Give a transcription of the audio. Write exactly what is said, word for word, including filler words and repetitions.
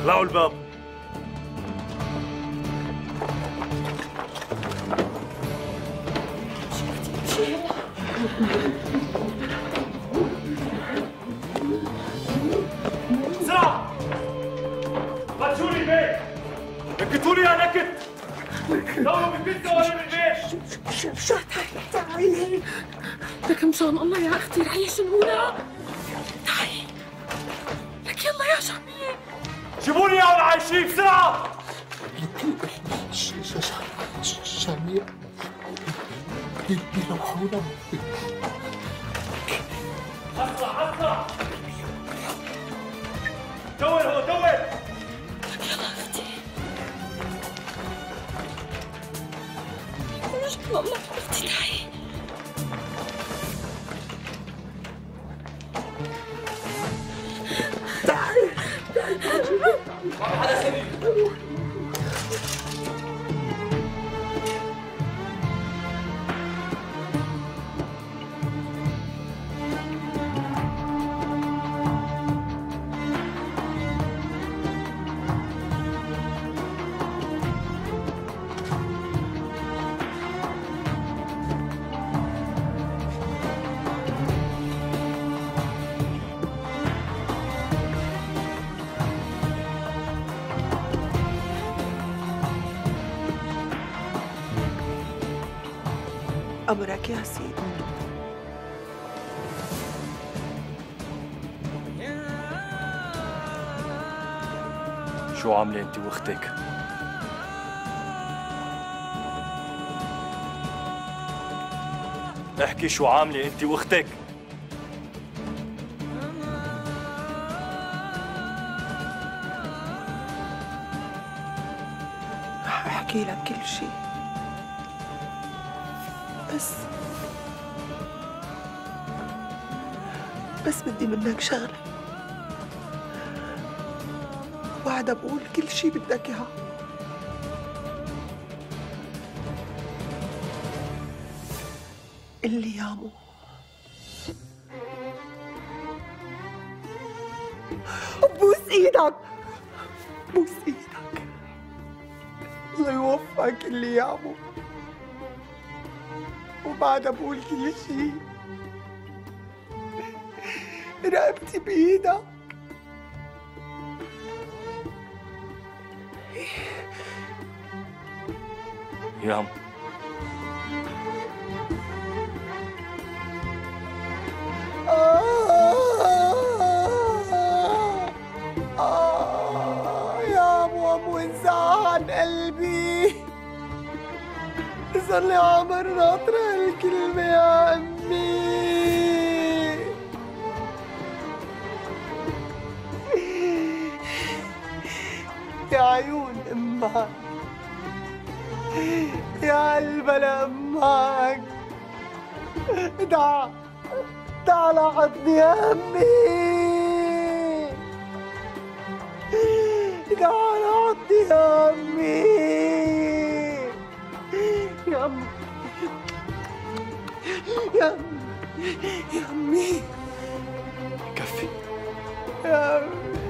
اقلعوا الباب. بسرعة! فتشوا لي البيت! نكتوا لي يا نكت! دوروا بالبيت سوالين البيت! شو شو تعالي لك مشان الله يا اختي رح يشنقونا. تعالي لك يلا يا شامية. جيبوا لي اياهم عايشين بسرعة! شامية يروحونا. اسرع اسرع! دور هو دور! لك يلا اختي. مشان الله اختي تعالي. تعالي على سبيل أمرك يا سيدي. شو عاملة انت واختك؟ احكي شو عاملة انت واختك؟ رح أحكي لك كل شيء، بس بس بدي منك شغلة. وعد بقول كل شي بدك إياه. اللي يا مو بوس ايدك، بوس ايدك، الله يوفقك اللي يا مو. وبعد بقول كل شي رقبتي بإيدك. يام آه آه يا مو مو انزعل قلبي. صار لي عمر ناطرة هالكلمة يا أمي. يا عيون أمك، يا قلب لأمك، تعال تعال حضني يا أمي، تعال حضني يا أمي، يا أمي، يا أمي، يا أمي، كفي يا أمي.